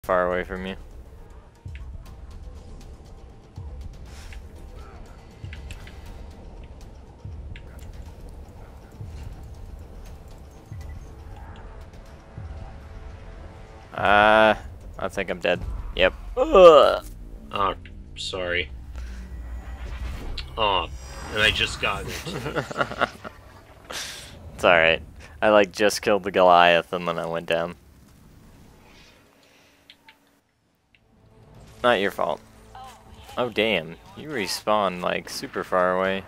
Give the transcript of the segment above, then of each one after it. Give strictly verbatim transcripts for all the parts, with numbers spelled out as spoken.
far away from you. Uh, I think I'm dead. Yep. Ugh. Oh, sorry. Oh, and I just got it. It's alright. I like just killed the Goliath and then I went down. Not your fault. Oh damn, you respawn like super far away.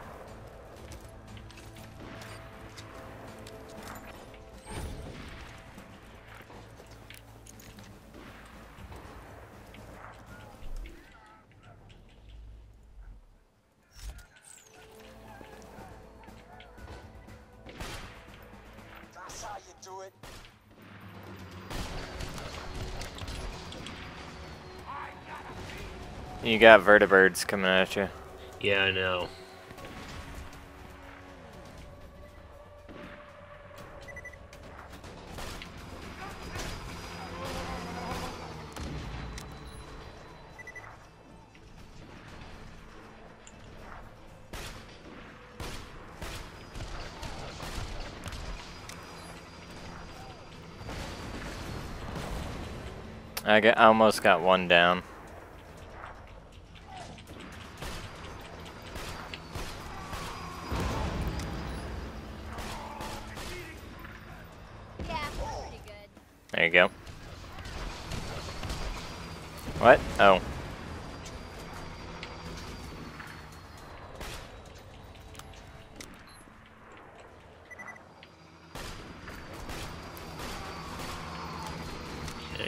That's how you do it. You got vertibirds coming at you. Yeah, I know. I, got, I almost got one down. Yeah, pretty good. There you go. What? Oh. Okay.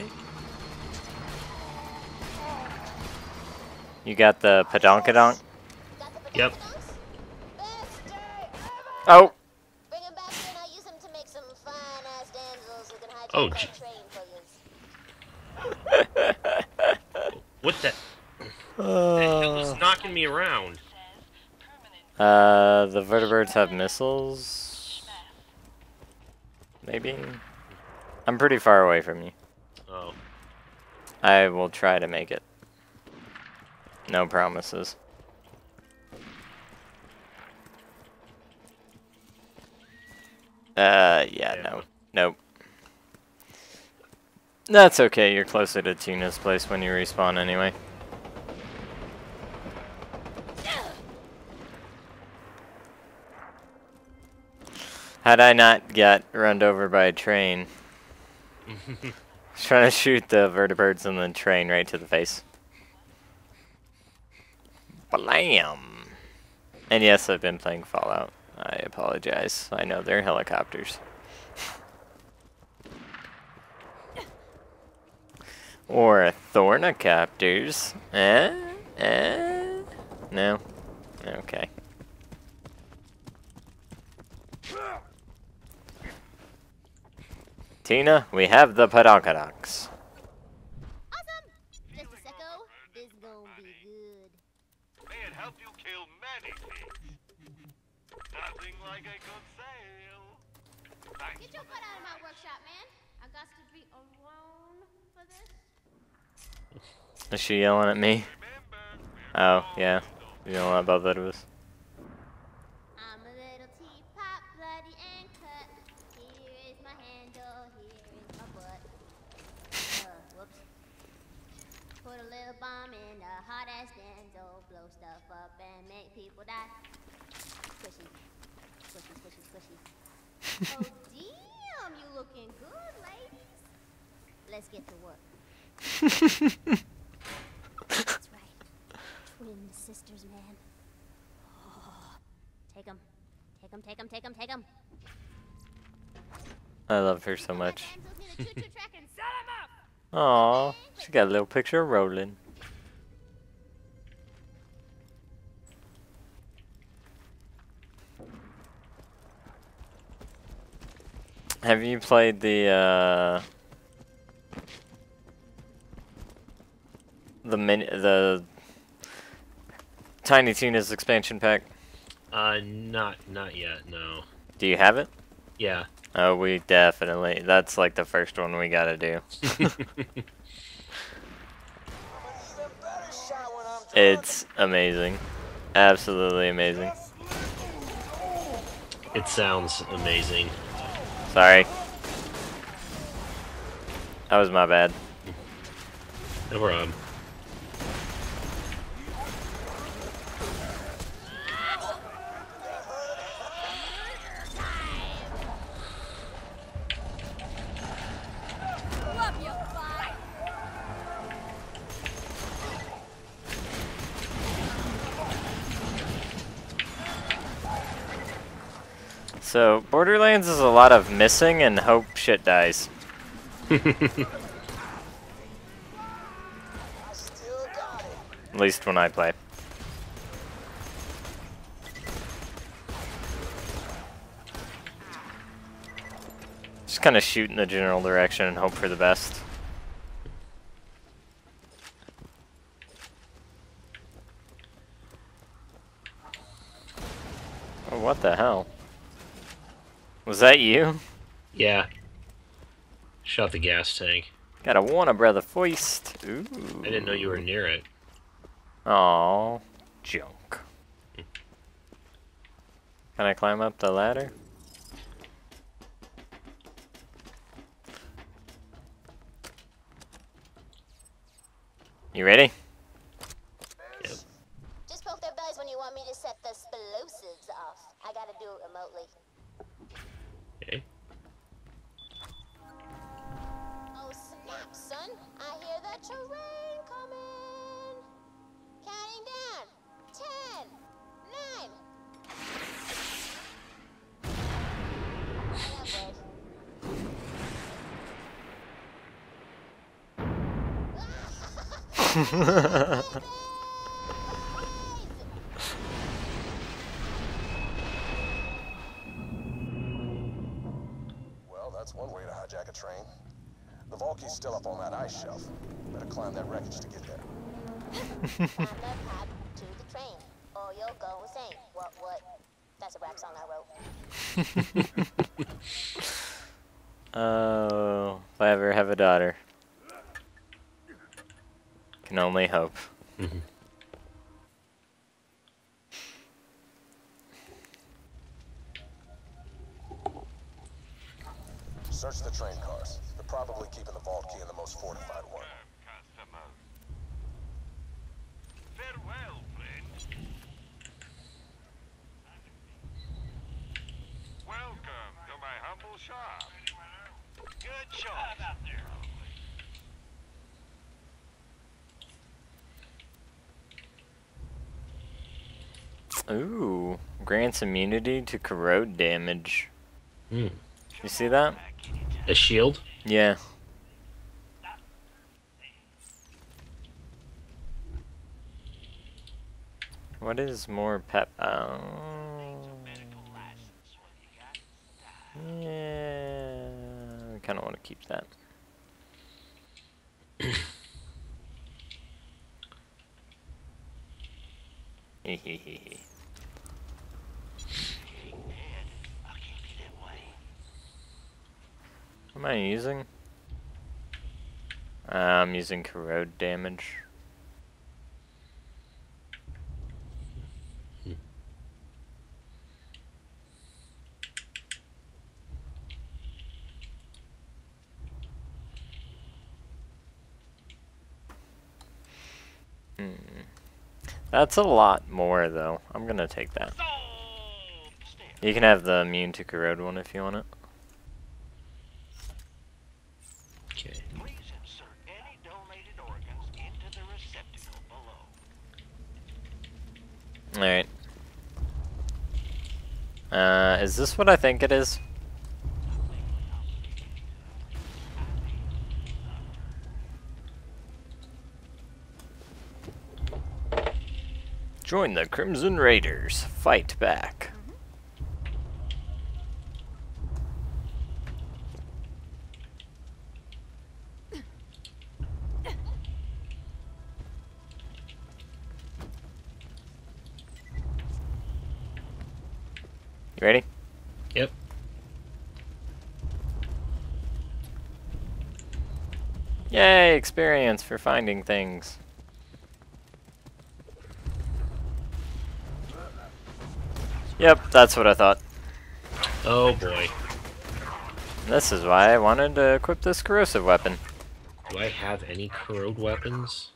You got the Padonkadonk? Got the Yep. Badonks? Best day ever! Oh! Bring him back here and I'll use him to make some fine-ass damsels who can hijack Oh, that gee. train for you. What the? The hell is knocking me around? Uh, the vertibirds have missiles? Maybe? I'm pretty far away from you. Oh. I will try to make it. No promises. Uh, yeah, no. Nope. That's okay, you're closer to Tina's place when you respawn anyway. Had I not got run over by a train, I was trying to shoot the vertibirds and the train right to the face. Blam! And yes, I've been playing Fallout. I apologize. I know they're helicopters. Or thornicopters. Eh? Eh? No? Okay. Tina, we have the Pedonkadox. Awesome! Just a secco. This gonna be good. May it help you kill many things. Nothing like a good sale. Thanks. Get your butt out of my workshop, man. I got to be alone for this. Is she yelling at me? Oh, yeah. You yelling at both of us. I'm a little teapot, bloody and cut. Here is my handle, here is my butt. Uh, whoops. Put a little bomb in a hot ass dental, blow stuff up and make people die. Squishy, squishy, squishy, squishy. Oh damn, you looking good, ladies. Let's get to work. That's right, twin sisters, man. Oh, take 'em, take 'em, take 'em, take 'em, take 'em. I love her so much. Damsels need a choo-choo track and set 'em up. Aw, she got a little picture of Roland. Have you played the, uh... The mini- the... Tiny Tina's expansion pack? Uh, not, not yet, no. Do you have it? Yeah. Oh, we definitely. That's like the first one we gotta do. It's amazing. Absolutely amazing. It sounds amazing. Sorry. That was my bad. No problem. So, Borderlands is a lot of missing and hope shit dies. At least when I play. Just kind of shoot in the general direction and hope for the best. Oh, what the hell? Was that you? Yeah. Shot the gas tank. Got a Warner Brother foist. Ooh. I didn't know you were near it. Aw, junk. Can I climb up the ladder? You ready? Yep. Just poke their bellies when you want me to set the explosives off. I gotta do it remotely. Okay. Oh snap, son! I hear the terrain coming. Counting down. Ten, nine. Well, that's one way to hijack a train. The Valkyrie's still up on that ice shelf. Better climb that wreckage to get there. Climb the pipe to the train, or you'll go insane. What, what? That's a rap song I wrote. Oh, if I ever have a daughter. Can only hope. Mm-hmm. Search the train cars. They're probably keeping the vault key in the most fortified one. Customer. Farewell, friend. Welcome to my humble shop. Good choice. Out there. Ooh, grants immunity to corrode damage. Hmm. You see that? A shield? Yeah. What is more pep? Oh. Yeah, I kind of want to keep that. Hehehe. What am I using? Uh, I'm using corrode damage. Hmm. That's a lot more, though. I'm gonna take that. You can have the immune to corrode one if you want it. Okay. Please insert any donated organs into the receptacle below. Alright. Uh, is this what I think it is? Join the Crimson Raiders. Fight back. You ready? Yep. Yay, experience for finding things. Yep, that's what I thought. Oh boy. This is why I wanted to equip this corrosive weapon. Do I have any corrode weapons?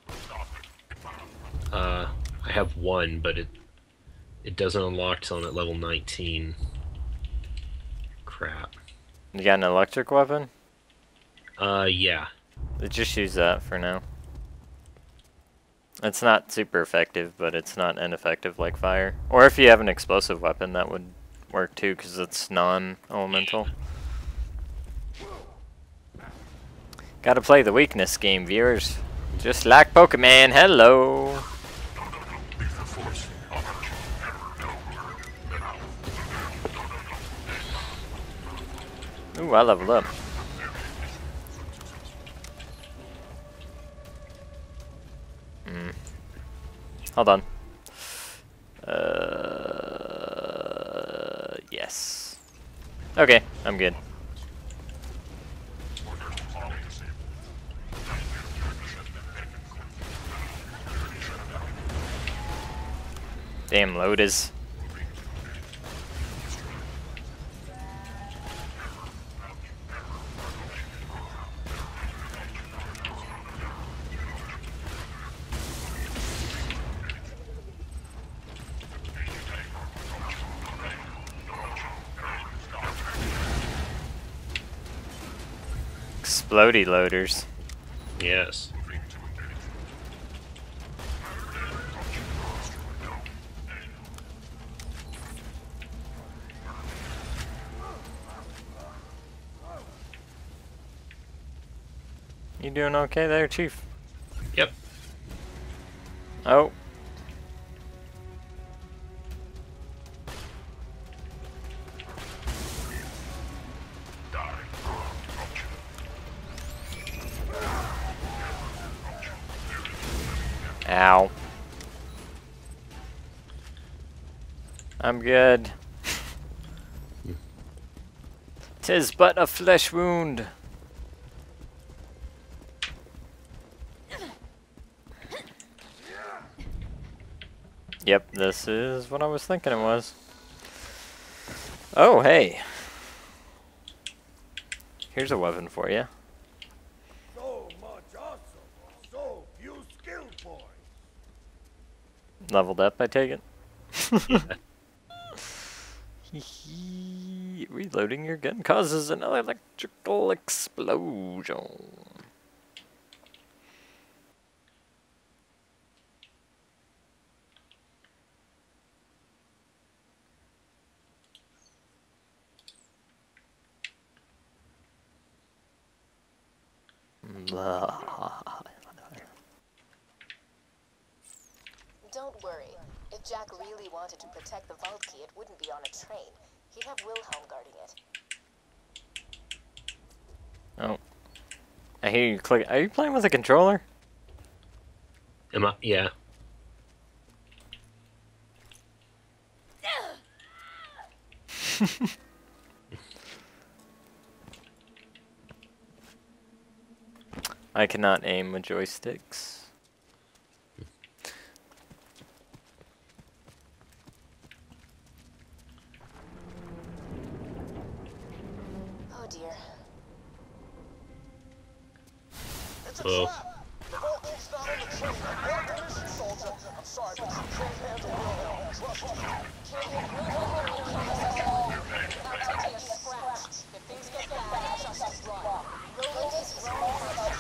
Uh, I have one, but it it doesn't unlock till I'm at level nineteen. Crap. You got an electric weapon? Uh, yeah. Just use that for now. It's not super effective, but it's not ineffective like fire. Or if you have an explosive weapon, that would work too, because it's non-elemental. Gotta play the weakness game, viewers. Just like Pokemon, hello! Ooh, I leveled up. Hmm. Hold on. Uh, yes. Okay, I'm good. Damn Lotus. Explodey loaders. Yes. You doing okay there, Chief? Yep. Oh. Ow. I'm good. 'Tis but a flesh wound. Yep, this is what I was thinking it was. Oh, hey. Here's a weapon for you. So much awesome, so few skilled boys. Leveled up, I take it. Yeah. Reloading your gun causes an electrical explosion. Don't worry. If Jack really wanted to protect the vault key, it wouldn't be on a train. He'd have Wilhelm guarding it. Oh. I hear you click. Are you playing with a controller? Am I? Yeah. I cannot aim with joysticks. Oh dear. It's a Oh. trap! The vault key's not on the train. One permission, soldier. I'm sorry, but you can't handle Wilhelm. Trust me. Not taking a scratch. If things get bad, just run. Roland is wrong for about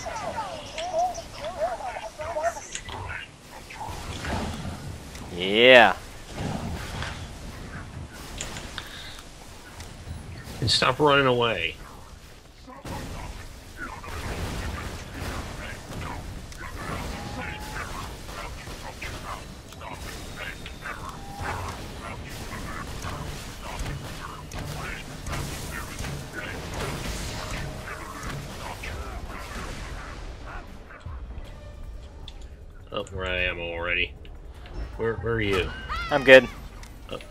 Yeah. And stop running away. Oh, where I am already. Where, where are you? I'm good. Oh.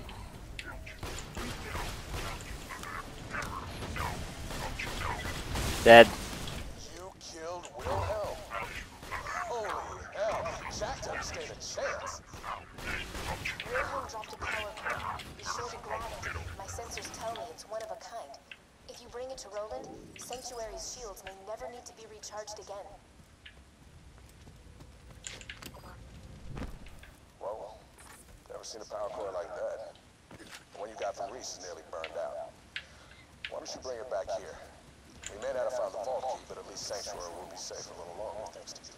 Dead. You killed Wilhelm. Holy hell. Jack doesn't stand a chance. Wilhelm dropped a power core. Be sure to grab it. My sensors tell me it's one of a kind. If you bring it to Roland, Sanctuary's shields may never need to be recharged again. Whoa. Never seen a power core like that. The one you got from Reese is nearly burned out. Why don't you bring it back here? We may not have found the vault key, but at least Sanctuary will be safe a little longer, thanks to you.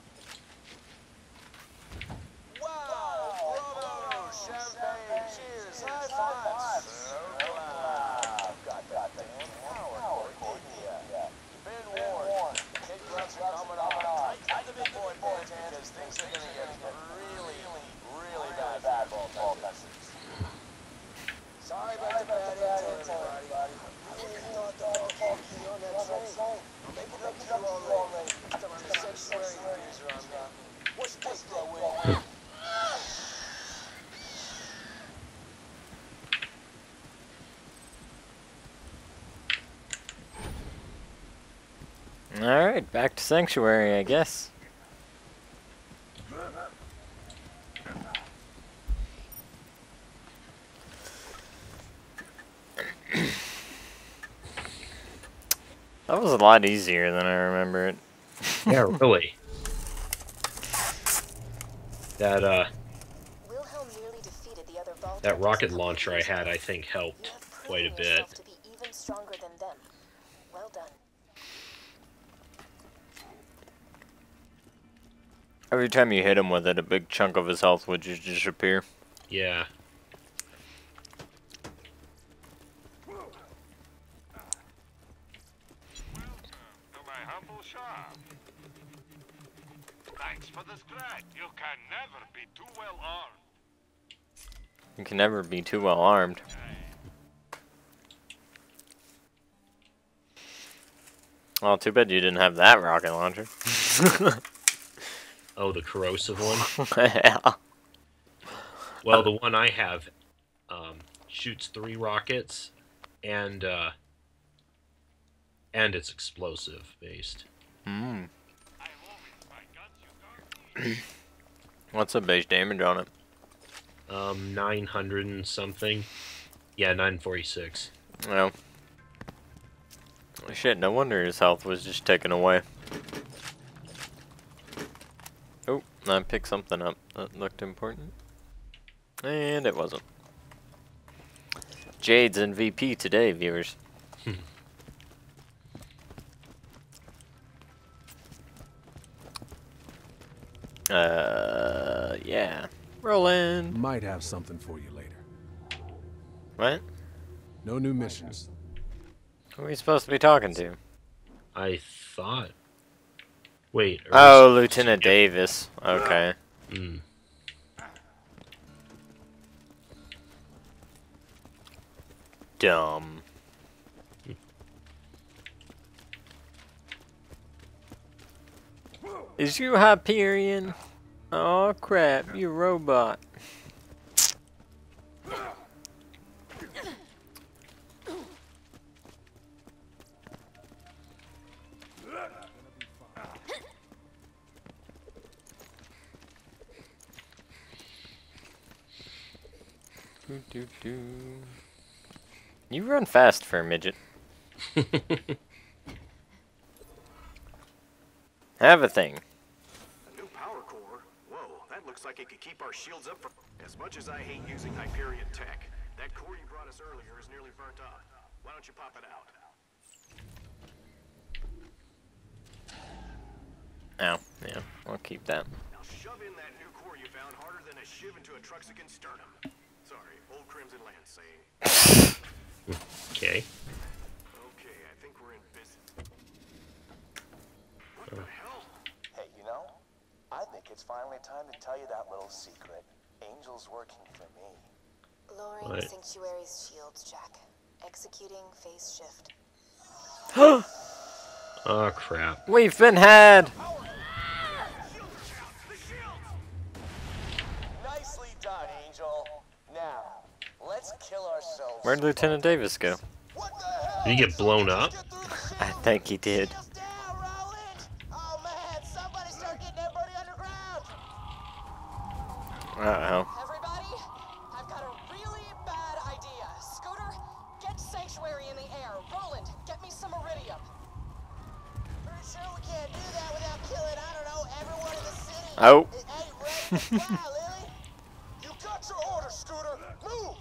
Wow! Bravo! Champagne! Cheers! High five! Wow! Got that thing. Power core, didn't ya? Been warned. Kid gloves are coming on. Tight to the big boy pants because things are gonna get really, really bad for ball touchers. Sorry about the bad intro, everybody. I really thought the vault key on that train. Maybe look at you already. Some of the Sanctuary user on me. What's this, though, Will? Alright, back to Sanctuary, I guess. That was a lot easier than I remember it. Yeah, really. That uh, Wilhelm nearly defeated the other vault that hunters rocket a launcher I couple had, I years think, ago. helped You have quite a proven bit. yourself to be even stronger than them. Well done. Every time you hit him with it, a big chunk of his health would just disappear. Yeah. To my humble shop. Thanks for the scratch. You can never be too well armed. You can never be too well armed. Well, too bad you didn't have that rocket launcher. Oh, the corrosive one? Yeah. Well, the one I have um, shoots three rockets, and uh, and it's explosive based. Mm. What's the base damage on it? Um, nine hundred and something. Yeah, nine forty-six. Well, shit. No wonder his health was just taken away. Oh, I picked something up that looked important. And it wasn't. Jade's M V P today, viewers. uh, yeah. Roland. Might have something for you later. What? No new missions. Who are we supposed to be talking to? I thought. Wait. are Oh, we- Lieutenant Davis. Okay. Hmm. Dumb. Is you Hyperion? Oh crap, you robot. Do, do, do. You run fast for a midget. Have a thing. A new power core? Whoa, that looks like it could keep our shields up for... As much as I hate using Hyperion tech, that core you brought us earlier is nearly burnt up. Why don't you pop it out? Oh, yeah, I'll keep that. Now shove in that new core you found harder than a shiv into a Truxican sternum. Sorry, old Crimson Land saying. Okay. Okay, I think we're in business. What the hell? Hey, you know, I think it's finally time to tell you that little secret. Angel's working for me. Lowering What? Sanctuary's shields, Jack. Executing phase shift. Oh, crap. We've been had. Nicely done, Angel. Now, let's kill ourselves. Where'd Lieutenant Davis go? What the hell? Did he get blown up? I think he did. Just down, Roland. Oh man, somebody start getting everybody underground. Uh-oh. Everybody, I've got a really bad idea. Scooter, get Sanctuary in the air. Roland, get me some Iridium. Pretty sure we can't do that without killing, I don't know, everyone in the city. Oh. It ain't ready to fly, Lily. You got your orders, Scooter. Move.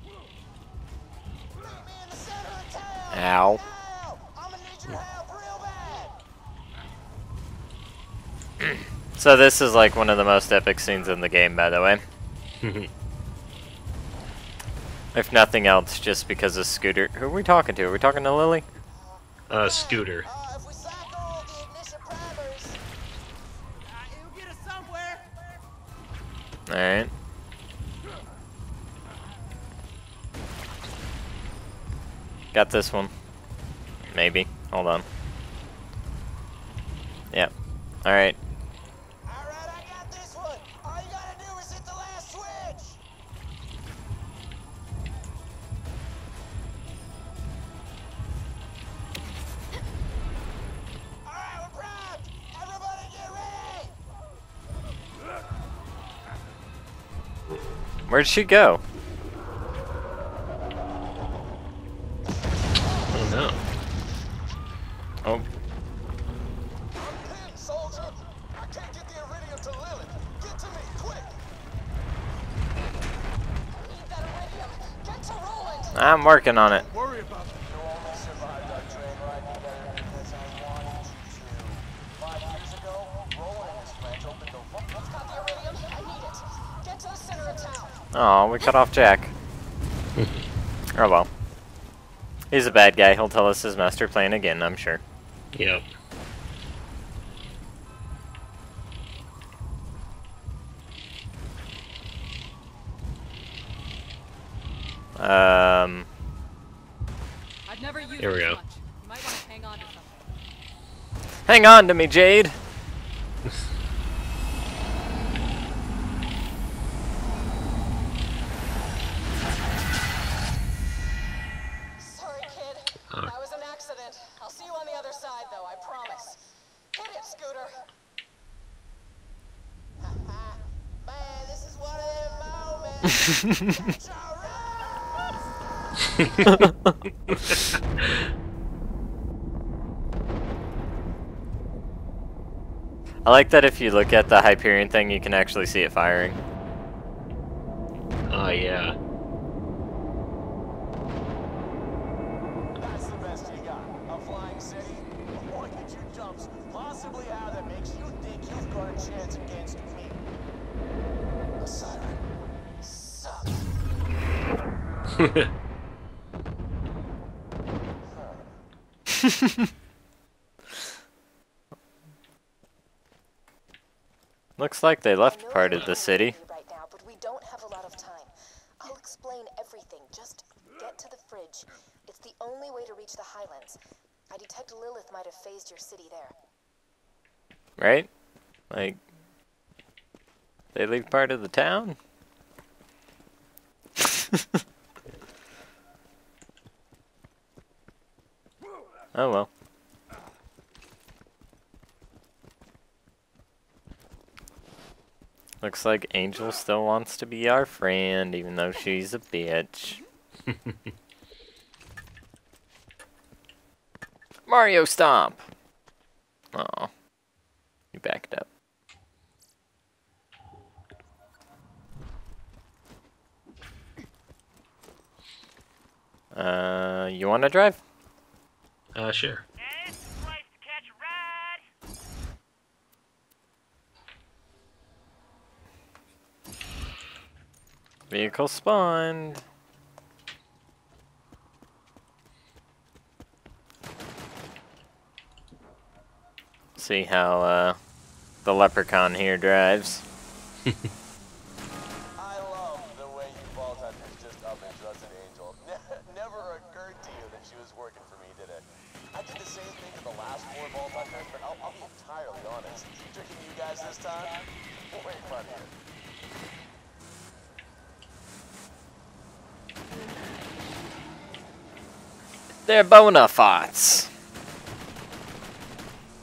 Meet me in the center of town. Ow. Now. I'm gonna need your help real bad. So this is like one of the most epic scenes in the game, by the way. If nothing else, just because of Scooter. Who are we talking to? Are we talking to Lily? Uh, Scooter. Uh, if we cycle the ignition primers, uh, it'll get us somewhere. Alright. Got this one. Maybe. Hold on. Yep. Alright. Alright, I got this one. All you gotta do is hit the last switch. Alright, we're primed. Everybody get ready. Where'd she go? Oh no. Oh. I'm pinned, soldier. I can't get the Iridium to Lilith. Get to me, quick. I need that Iridium. Get to Roland. I'm working on it. Worry about it. You only survived our train ride together because I wanted you to. Five years ago, Roland and his friends opened the... What's got the Iridium? I need it. Get to the center of town. Oh, we cut off Jack. Oh well. He's a bad guy. He'll tell us his master plan again, I'm sure. Yep. Um. I've never used Here we it go. much. You might want to hang on to something. Hang on to me, Jade. Sorry, kid. Oh. That was an accident. I'll see you on the other side, though, I promise. Hit it, Scooter. Man, this is one of them moments. That's all right. I like that if you look at the Hyperion thing, you can actually see it firing. Oh yeah. That's the best you got. A flying city, one that you jumps, possibly out that makes you think you've got a chance against me. A siren. Suck. Looks like they left part of the city. Right now, but we don't have a lot of time. I'll explain everything. Just get to the fridge. It's the only way to reach the Highlands. I detect Lilith might have phased your city there. Right? Like, they leave part of the town? Oh well. Looks like Angel still wants to be our friend, even though she's a bitch. Mario Stomp! Aw. You backed up. Uh, you wanna drive? Uh, sure. Vehicle spawned. See how uh, the leprechaun here drives. I love the way you vault hunters just up and trusted Angel. Ne never occurred to you that she was working for me, did it? I did the same thing to the last four vault hunters, but I'll, I'll be entirely honest. Tricking you guys this time, way funnier. They're bona fides.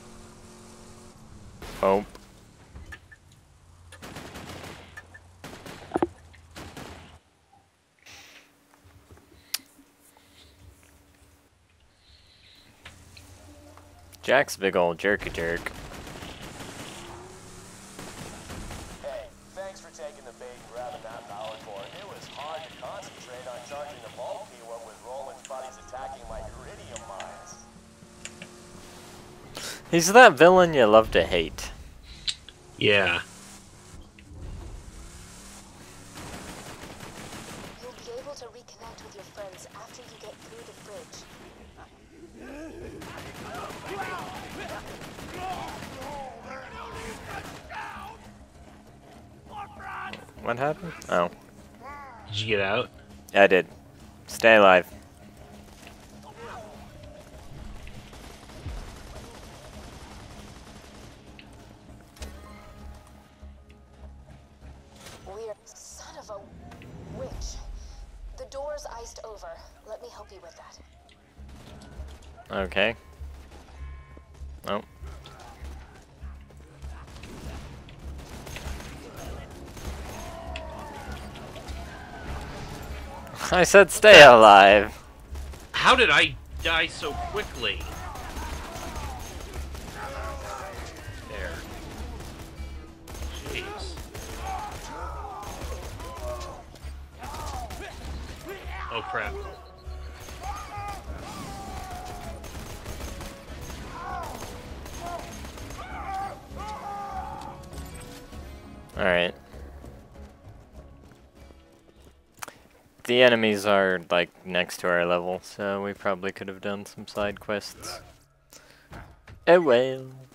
Oh. Jack's a big old jerky jerk. Hey, thanks for taking the bait and grabbing that power core. It was hard to concentrate on charging the bulk P-one with Roland's buddies attacking my iridium mines. He's that villain you love to hate. Yeah. You'll be able to reconnect with your friends after you get through the bridge. What happened? Oh. Did you get out? I did. Stay alive. We're son of a witch. The door's iced over. Let me help you with that. Okay. Oh. I said stay alive. How did I die so quickly? There. Jeez. Oh crap. Alright. The enemies are like next to our level, so we probably could have done some side quests. Oh well.